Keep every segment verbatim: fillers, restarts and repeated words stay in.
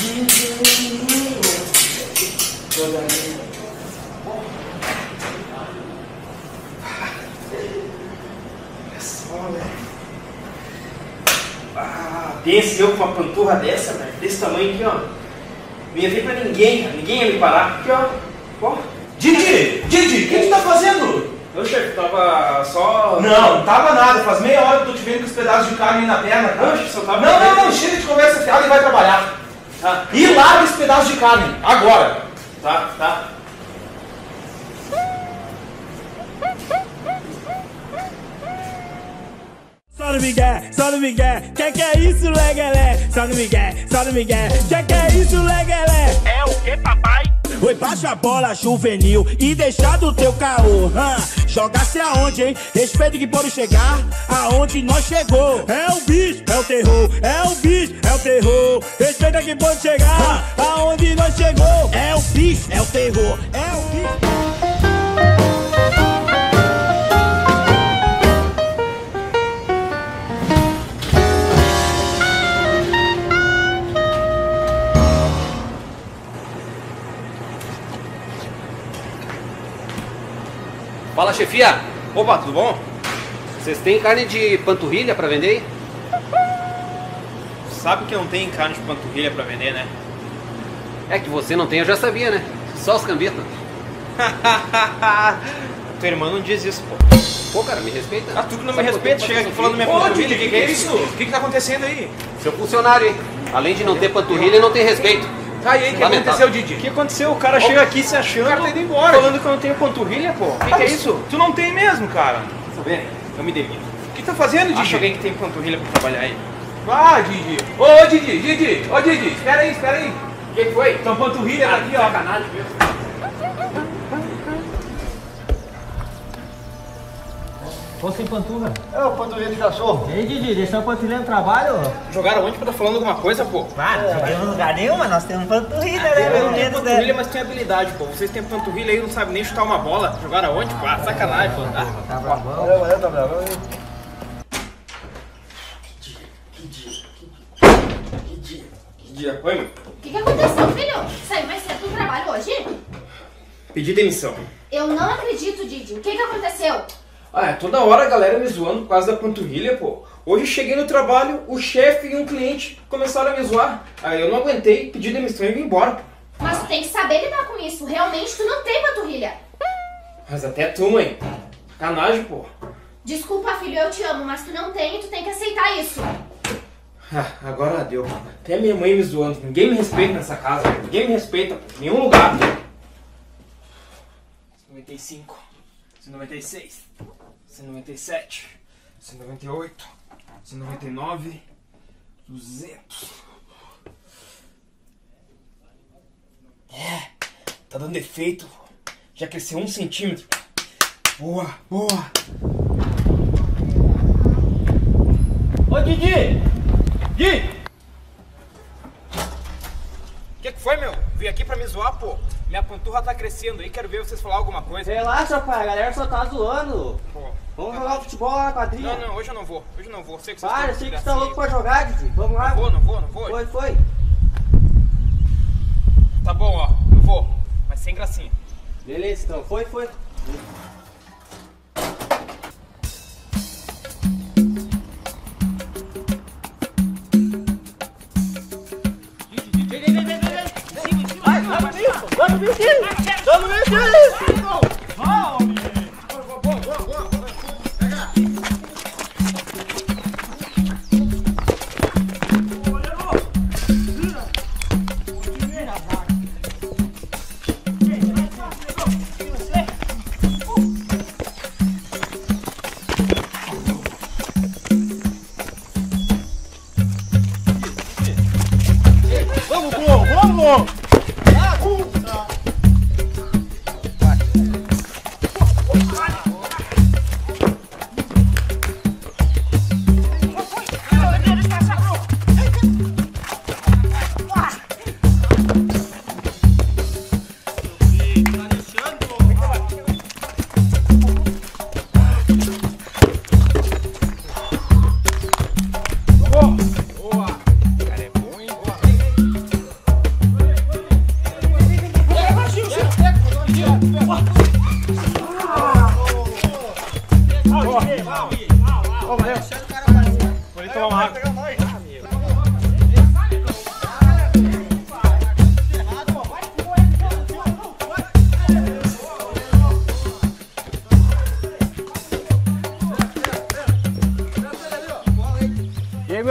Ah, pense eu com uma panturra dessa, velho, desse tamanho aqui, ó. Não ia ver pra ninguém, cara. Ninguém ia me parar. Aqui, ó. Ó. Didi! Didi, o que tu tá fazendo? Ô, chefe, tava só... Não, não tava nada. Faz meia hora que eu tô te vendo com os pedaços de carne aí na perna, cara. Oxe, só tava... Não, não, não. Chega de conversa fiada e vai trabalhar. Tá. E larga esse pedaço de carne. Agora. Tá, tá. Só no Miguel, só no Miguel, que que é isso, legalé? Só no Miguel, só no Miguel, que que é isso, legalé? É o que, papai? Oi, baixa a bola juvenil e deixa do teu caô, hã? Joga-se aonde, hein? Respeito que pode chegar aonde nós chegou. É o bicho, é o terror, é o bicho, é o terror. Respeita que pode chegar aonde nós chegou. É o bicho, é o terror, é o bicho. Fala, chefia! Opa, tudo bom? Vocês têm carne de panturrilha pra vender aí? Sabe que não tem carne de panturrilha pra vender, né? É que você não tem, eu já sabia, né? Só os cambitos. Tua irmã não diz isso, pô. Pô, cara, me respeita. Ah, tu que não Sabe me respeita, quanto chega tempo aqui falando minha Ô, panturrilha, Didi, o que, que é isso? O que que tá acontecendo aí? Seu funcionário, hein? Além de não ter panturrilha, não tem respeito. Tá aí, o que Lamentável. aconteceu, Didi? O que aconteceu? O cara chega aqui se achando, O cara tá indo embora. falando que eu não tenho panturrilha, pô. O que, que é isso? Tu não tem mesmo, cara. Saber? Eu me demito. O que tá fazendo, Didi? Acha alguém que tem panturrilha pra trabalhar aí? Ah, Didi. Ô, ô, Didi, Didi. Ô, Didi, espera aí, espera aí. O que foi? Tua panturrilha tá aqui, ó. Sacanagem mesmo. Ô, sem panturra. É o panturrilha de cachorro. Ei, Didi, deixou a panturrilha no trabalho? Jogaram onde pra tá falando alguma coisa, pô? Ah, não jogamos em lugar nenhum, mas nós temos panturrilha, né? Eu Pelo não tenho menos, panturrilha, né? mas tem habilidade, pô. Vocês têm panturrilha aí e não sabem nem chutar uma bola. Jogaram aonde? Pô, ah, sacanagem, pô. Ah, Tá bravão. Valeu, valeu, tá bravo. que dia, que dia, que dia, que dia. Oi, mãe. O que, que aconteceu, filho? Saiu mais cedo do trabalho hoje? Pedi demissão. Eu não acredito, Didi. O que, que aconteceu? Ah, é toda hora a galera me zoando por causa da panturrilha, pô. Hoje cheguei no trabalho, o chefe e um cliente começaram a me zoar. Aí eu não aguentei, pedi demissão e vim embora, pô. Mas tu tem que saber lidar com isso. Realmente tu não tem panturrilha. Mas até tu, mãe. Sacanagem, pô. Desculpa, filho, eu te amo, mas tu não tem e tu tem que aceitar isso. Ah, agora deu. Até minha mãe me zoando. Ninguém me respeita nessa casa, velho. Ninguém me respeita, pô. Em nenhum lugar. noventa e cinco, cento e noventa e seis, cento e noventa e sete, cento e noventa e oito, cento e noventa e nove, duzentos. É, tá dando efeito. Já cresceu um centímetro. Boa, boa. Ô, Didi! Didi! O que, que foi, meu? Vim aqui pra me zoar, pô. Minha panturra tá crescendo aí, quero ver vocês falar alguma coisa. Relaxa, pai, a galera só tá zoando. Pô. Vamos jogar futebol lá na quadrilha. Não, não, hoje eu não vou. Hoje eu não vou. Sei que vocês Para, eu estão sei que assim. você tá louco pra jogar, Didi. Vamos lá. Não vou, não vou, não vou. Foi, foi. Tá bom, ó. Eu vou. Mas sem gracinha. Beleza, então. Foi, foi. Vai, vai no meio, pô. Vai no meio dele. Vai no meio dele. Vamos, vamos, vamos!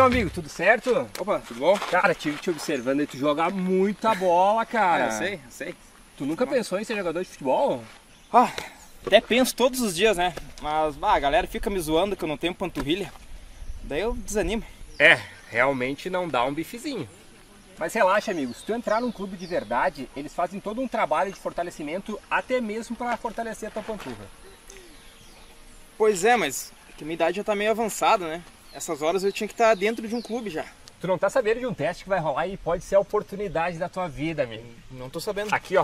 amigo, tudo certo? Opa, tudo bom? Cara, tive te observando e tu joga muita bola, cara. Ah, eu sei, eu sei. Tu nunca pensou em ser jogador de futebol? Ah, até penso todos os dias, né? Mas bah, a galera fica me zoando que eu não tenho panturrilha. Daí eu desanimo. É, realmente não dá um bifezinho. Mas relaxa, amigo, se tu entrar num clube de verdade, eles fazem todo um trabalho de fortalecimento, até mesmo para fortalecer a tua panturra. Pois é, mas que minha idade já tá meio avançada, né? Essas horas eu tinha que estar dentro de um clube já. Tu não tá sabendo de um teste que vai rolar e pode ser a oportunidade da tua vida, amigo. Não tô sabendo. Aqui, ó.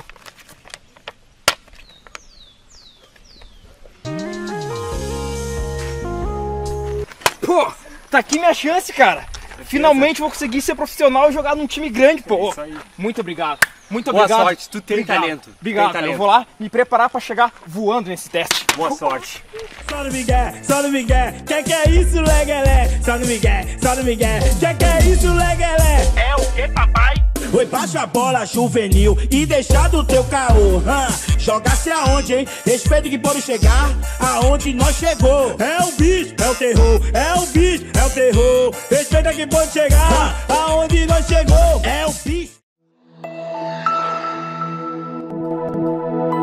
Pô, tá aqui minha chance, cara. Finalmente vou conseguir ser profissional e jogar num time grande, pô. É isso aí. Muito obrigado. Muito Boa obrigado. sorte, tu tem obrigado. talento. Obrigado, Tem cara. talento. Eu vou lá me preparar pra chegar voando nesse teste. Boa sorte. Só no Miguel, só no Miguel, que que é isso, legalé? Só no Miguel, só no Miguel, que que é isso, legalé? É o que, papai? Oi, baixa a bola juvenil e deixa do teu caô. Hum, joga-se aonde, hein? Respeito que pode chegar aonde nós chegou. É o bicho, é o terror, é o bicho, é o terror. Respeita que pode chegar aonde nós chegou. É o bicho.